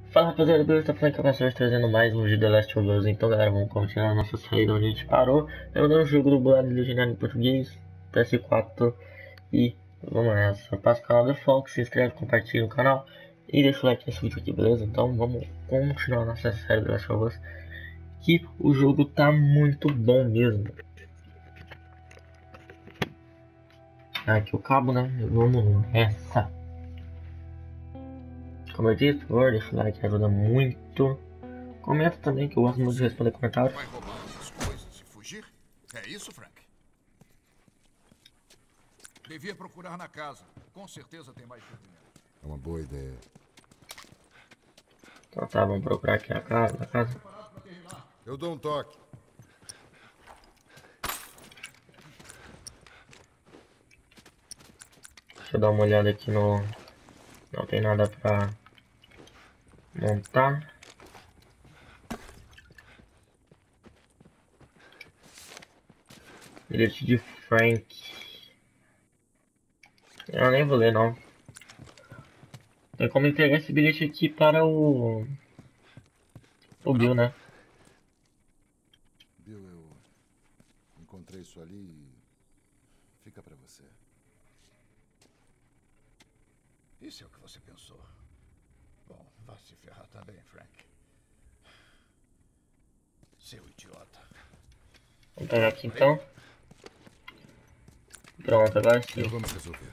Fala rapaziada, beleza? Tá falando que eu hoje trazendo mais um vídeo The Last of Us. Então galera, vamos continuar a nossa saída onde a gente parou. Eu dando um jogo do Blood Legendário em português, PS4. E vamos nessa. Passa o canal do Fox, se inscreve, compartilha o canal e deixa o like nesse vídeo aqui, beleza? Então vamos continuar a nossa série The Last of Us, que o jogo tá muito bom mesmo. Aqui o cabo, né? Vamos nessa. Como eu disse, por favor, deixa o like, ajuda muito. Comenta também, que eu gosto muito de responder comentários. Vai roubar as coisas e fugir? É isso, Frank? Devia procurar na casa. Com certeza tem mais movimento. É uma boa ideia. Então tá, vamos procurar aqui na casa. Eu dou um toque. Deixa eu dar uma olhada aqui no... Não tem nada pra montar. Bilhete de Frank. Eu nem vou ler não. Tem como entregar esse bilhete aqui para o Bill, né? Bill, eu encontrei isso ali e fica pra você. Isso é o que você pensou. Bom, vá se ferrar também, Frank. Seu idiota. Vamos pegar aqui então. Pronto, agora sim. Vamos resolver.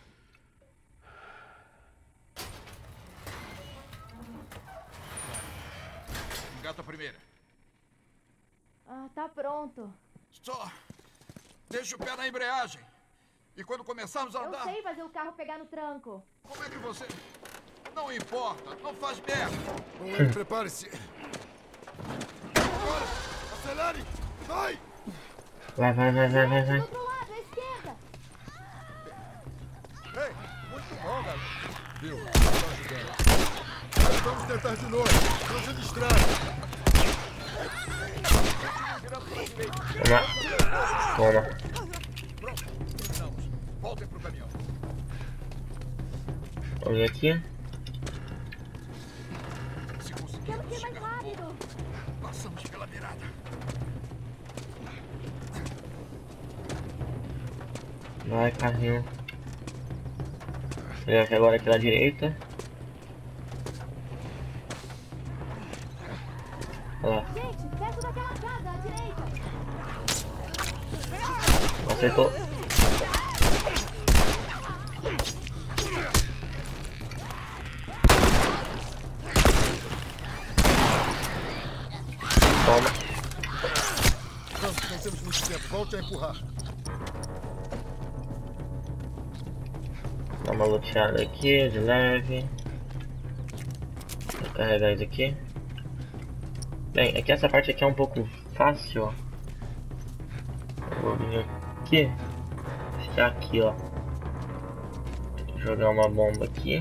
Engata a primeira. Ah, tá pronto. Só deixe o pé na embreagem. E quando começarmos a Eu andar... sei fazer o carro pegar no tranco. Como é que você... Não importa, não faz merda. Bom, ele prepare-se. Agora, acelere! Vai! Vai. Do outro lado, à esquerda. Ei, muito bom, garoto. Bill, tá ajudando. Vamos tentar de novo. Não se distrai. Toma. Pronto, terminamos. Voltem pro caminhão. Vamos ver aqui. Se Temos conseguirmos que ir mais chegar no rápido. morro, passamos pela beirada. Vai, carrinho. Vou aqui agora aqui da direita. Olha lá. Gente, perto daquela casa, à direita. Acertou. Toma. Vamos, não temos muito tempo. Volte a empurrar. Dá uma luteada aqui, de leve. Vou carregar isso aqui. Bem, é que essa parte aqui é um pouco fácil, ó. Eu vou vir aqui. Está aqui, ó. Jogar uma bomba aqui.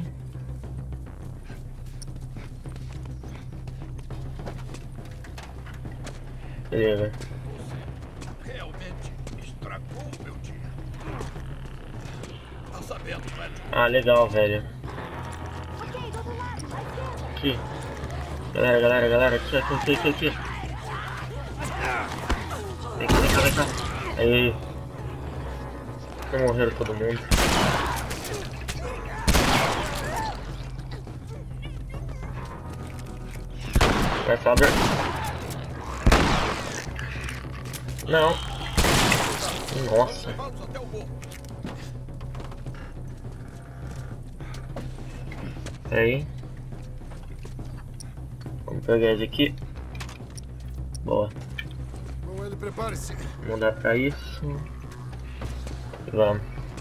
Beleza. Realmente estragou o meu dia. Tá sabendo, velho? Ah, legal, velho. Ok, do outro lado, à esquerda. Aqui. Galera. Aqui. Vem cá. Aí. Morreram todo mundo. Vai, Faber. Não. Nossa. Vamos até o morro. Aí. Vamos pegar esse aqui. Boa. Bom, ele prepare-se. Vou mudar pra isso. E vamos.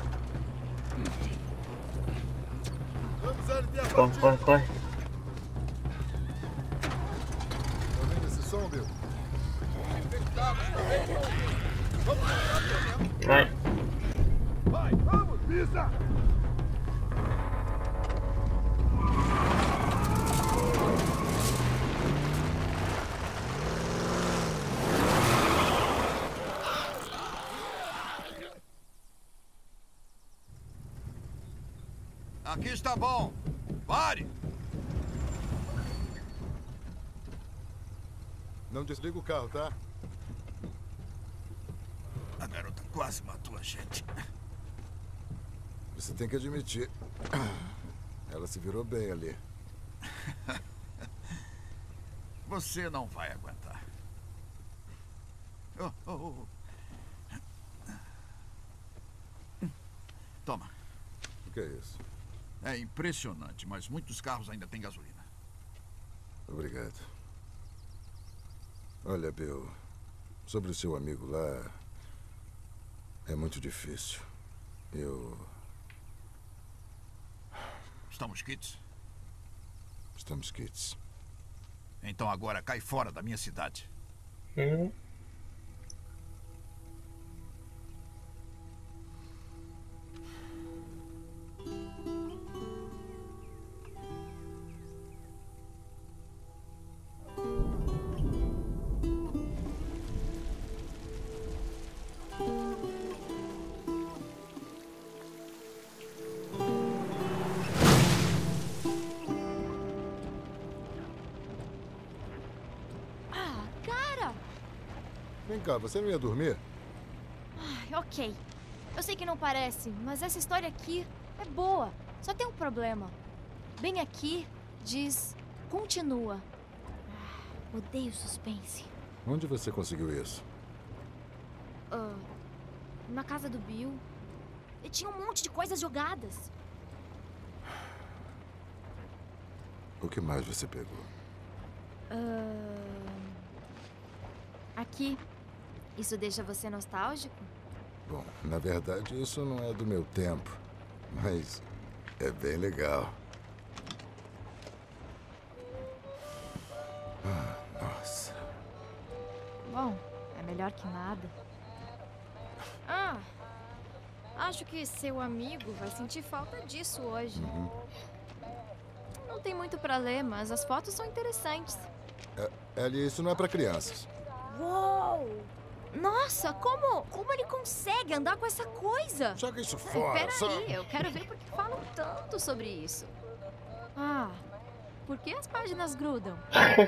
Vamos ali a Corre. Tá vendo esse som, Bill? Vai. Vai, vamos, pisa! Aqui está bom. Pare! Não desliga o carro, tá? A garota quase matou a gente. Você tem que admitir. Ela se virou bem ali. Você não vai aguentar. Oh, oh, oh. Toma. O que é isso? É impressionante, mas muitos carros ainda têm gasolina. Obrigado. Olha, Bill, sobre o seu amigo lá, é muito difícil. Estamos quites? Estamos quites. Então agora cai fora da minha cidade. Vem cá, você não ia dormir? Ai, ok. Eu sei que não parece, mas essa história aqui é boa. Só tem um problema. Bem aqui, diz... Continua. Odeio suspense. Onde você conseguiu isso? Na casa do Bill. E tinha um monte de coisas jogadas. O que mais você pegou? Aqui. Isso deixa você nostálgico? Bom, na verdade, isso não é do meu tempo. Mas é bem legal. Nossa. Bom, é melhor que nada. Acho que seu amigo vai sentir falta disso hoje. Não tem muito pra ler, mas as fotos são interessantes. Ellie, isso não é pra crianças. Uou! Nossa, como ele consegue andar com essa coisa? Joga isso fora. Peraí, eu quero ver por que falam tanto sobre isso. Por que as páginas grudam?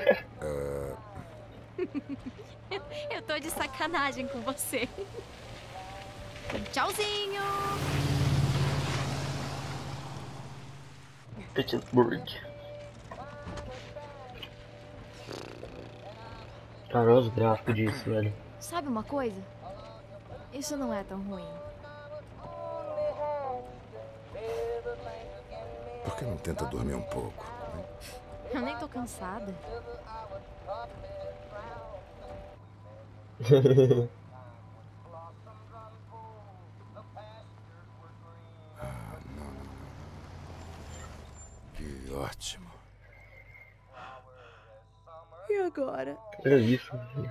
Eu tô de sacanagem com você. Tchauzinho! Pittsburgh. Cara, olha os gráficos disso, velho. Sabe uma coisa? Isso não é tão ruim. Por que não tenta dormir um pouco? Eu nem tô cansada. Que ótimo. E agora? Olha isso, velho.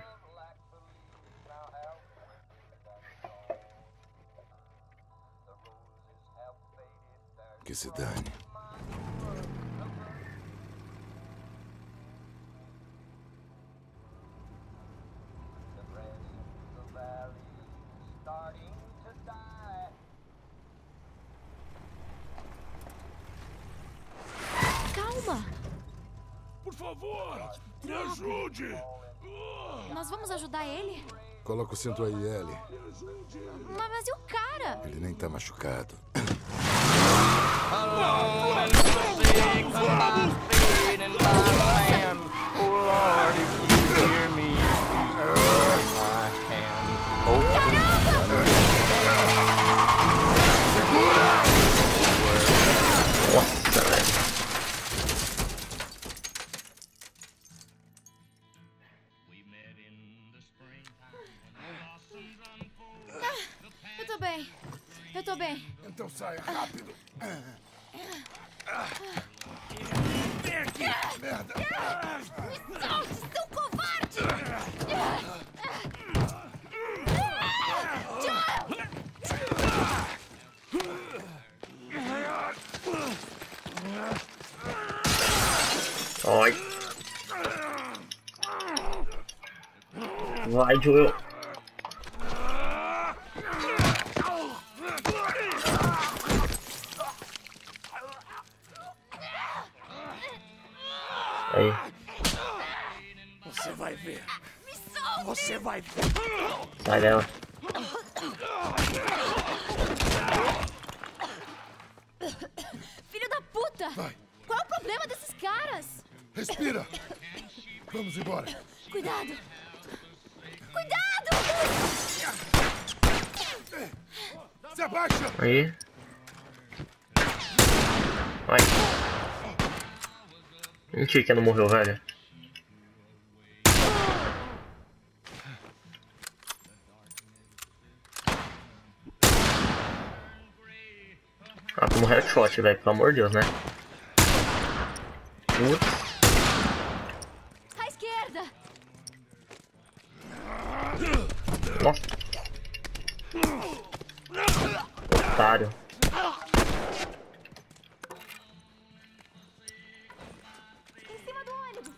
Que se dane. Calma! Por favor, me ajude! Nós vamos ajudar ele? Coloca o cinto aí, Ellie. Mas e o cara? Ele nem tá machucado. Eu tô bem. Eu tô bem. Então saia rápido. Vem aqui! Merda! Me solte, seu covarde! Ai. Vai, Joel. Você Você vai ver. Você vai ver. Sai dela. Filho da puta! Vai. Qual é o problema desses caras? Respira. Vamos embora. Cuidado! Cuidado! Se abaixa. Aí. Vai. Mentira que não morreu, velho. Ah, como headshot, velho, pelo amor de Deus, né? Putz. À esquerda! Nossa. Otário. Em cima do ônibus.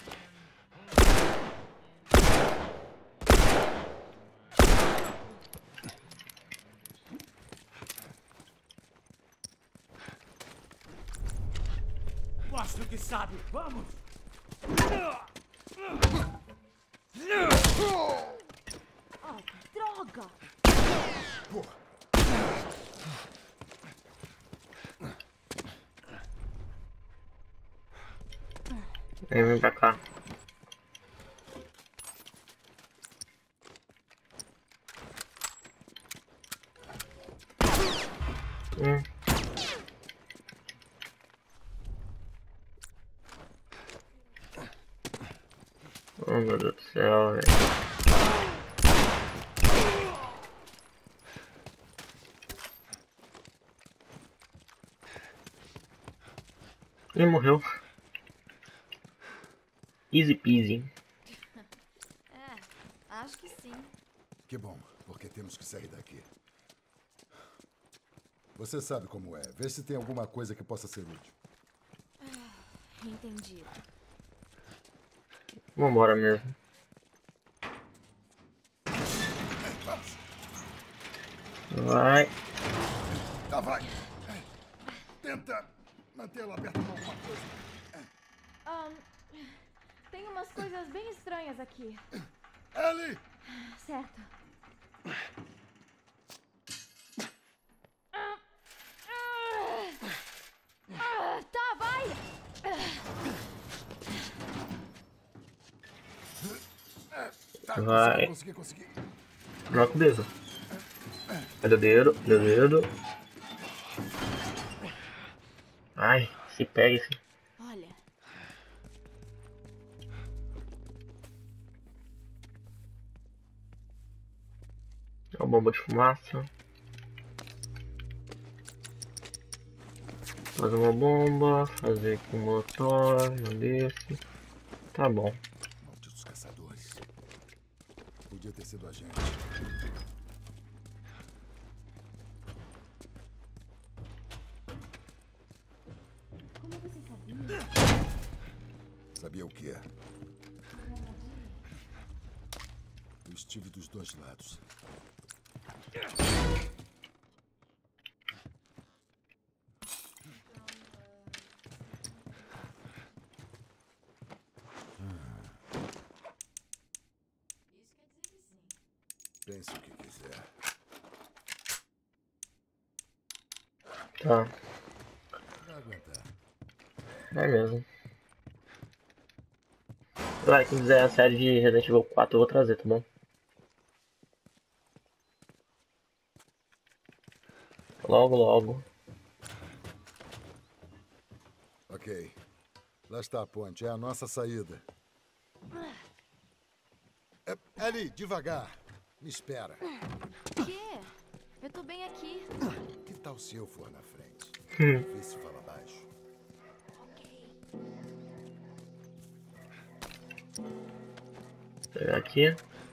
Mostra o que sabe. Vamos. Oh, droga! Vem pra cá. Oh meu Deus do céu, velho. Ih, morreu. Easy peasy. É, acho que sim. Que bom, porque temos que sair daqui. Você sabe como é. Vê se tem alguma coisa que possa ser útil. Entendi. Vambora mesmo. Vai. Tá, vai. Tenta mantê-lo aberto com alguma coisa. Tem umas coisas bem estranhas aqui. Ellie! Certo. Tá, vai! Tá, Vai. consegui. Coloca o dedo. Olha o dedo, olha o dedo. Ai, se pega esse. Olha, É uma bomba de fumaça. Fazer uma bomba, fazer com motor, não desse. Tá bom. Malditos caçadores. Podia ter sido a gente. Como você sabia? Sabia o que é? Eu estive dos dois lados. Pense o que quiser. Tá. Vai aguentar. É mesmo. Vai, quem quiser a série de Resident Evil 4 eu vou trazer, tá bom? Logo, logo. Ok. Lá está a ponte. É a nossa saída. Ellie, devagar. Me espera. o quê? Eu tô bem aqui. Que tal se eu for na frente? Vê se fala baixo. Vou pegar aqui.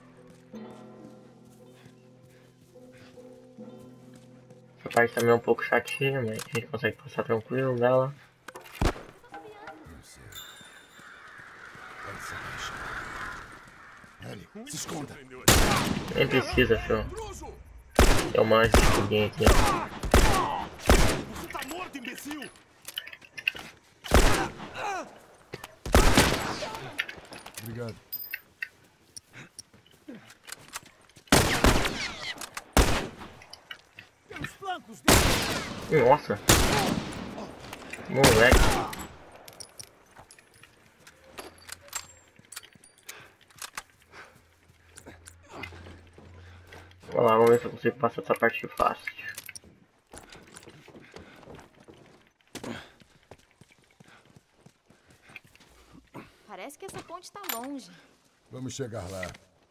Essa parte também é um pouco chatinha, mas a gente consegue passar tranquilo dela. Não sei. Pode se abaixar. Ellie, se esconda. Nem precisa, filho. Eu manjo esse foguinho aqui. Você tá morto, imbecil! Obrigado. Nossa. Moleque. Vamos lá, vamos ver se eu consigo passar essa parte fácil. Parece que essa ponte tá longe. Vamos chegar lá.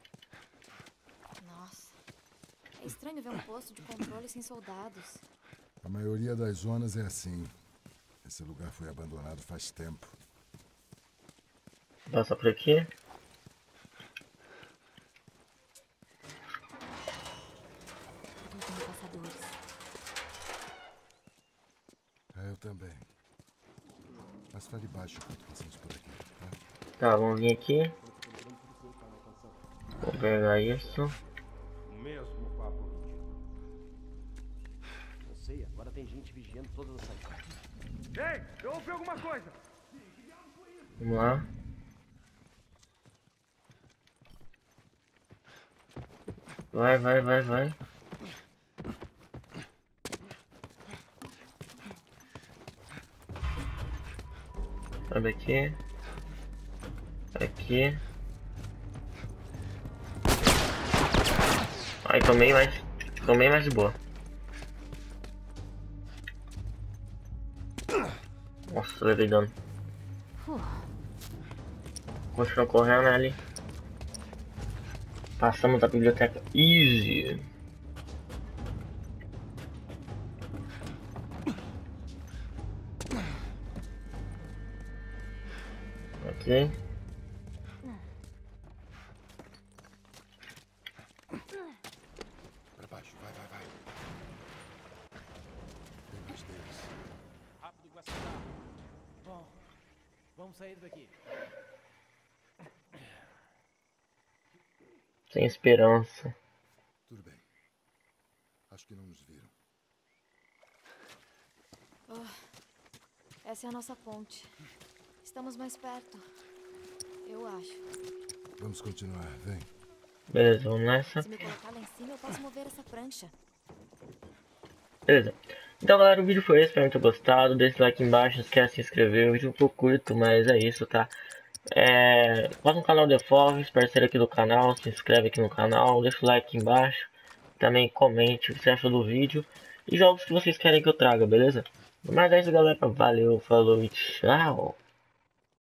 Nossa. É estranho ver um posto de controle sem soldados. A maioria das zonas é assim. Esse lugar foi abandonado faz tempo. Passa por aqui. Não tem caçadores. Eu também. Mas fale baixo enquanto passamos por aqui, tá? Tá, vamos vir aqui. Vou pegar isso. O mesmo papo ridículo. Eu sei, agora tem gente vigiando todas as saídas. Ei, eu ouvi alguma coisa! Vamos lá. Vai, vai, vai, vai. Sobe aqui. Aqui. Aí tomei mais de boa. Nossa, levei dano. Continuou correndo ali. Passamos da biblioteca. Easy. Ok. Pra baixo, vai, vai, vai. Tem mais deles. Rápido com essa carro. Bom, vamos sair daqui. Sem esperança. Tudo bem. Acho que não nos viram. Essa é a nossa ponte. Estamos mais perto. Eu acho. Vamos continuar, vem. Beleza, vamos nessa. Se me colocar lá em cima, eu posso mover essa prancha. Beleza. Então galera, o vídeo foi esse, espero que tenham gostado. Deixa o like embaixo, não esquece de se inscrever. O vídeo é um pouco curto, mas é isso, tá? Lá no canal The Forest, parceiro aqui do canal, se inscreve aqui no canal, deixa o like aqui embaixo. Também comente o que você achou do vídeo e jogos que vocês querem que eu traga, beleza? Mas é isso galera, valeu, falou e tchau!